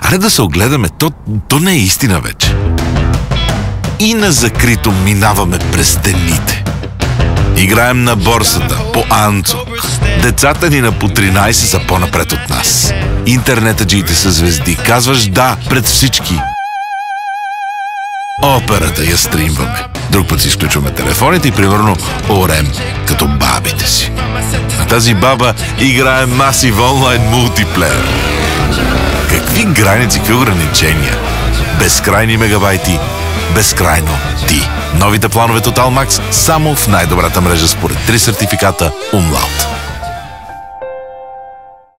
Аре да се огледаме, то не е истина вече. И на закрито минаваме през стените. Играем на борсата, по Анцо. Децата ни на по 13 са по-напред от нас. Интернетаджиите са звезди. Казваш да пред всички. Операта я стримваме. Друг път си изключваме телефоните и примерно орем, като бабите си. А тази баба играе масив онлайн мултиплеер. Какви граници, какви ограничения? Безкрайни мегабайти, безкрайно ти. Новите планове Total Max само в най-добрата мрежа според 3 сертификата Umlaut.